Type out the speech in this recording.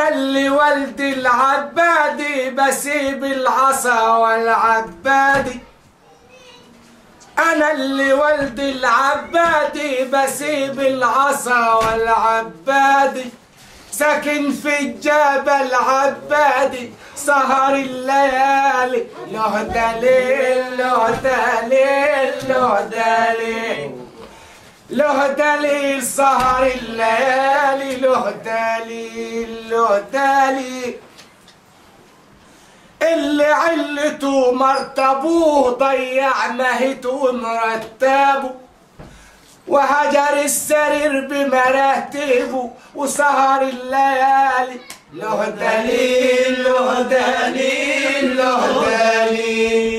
أنا اللي ولد العبادي بسيب العصا والعبادي. أنا اللي ولد العبادي بسيب العصا والعبادي. ساكن في الجبل عبادي سهر الليالي له دليل له دليل له دليل له دليل سهر الليالي له دليل له دليل. اللي علته مرتبوه ضيع مهته ومرتبه وهجر السرير بمراتبه وسهر الليالي له دليل له دليل له دليل.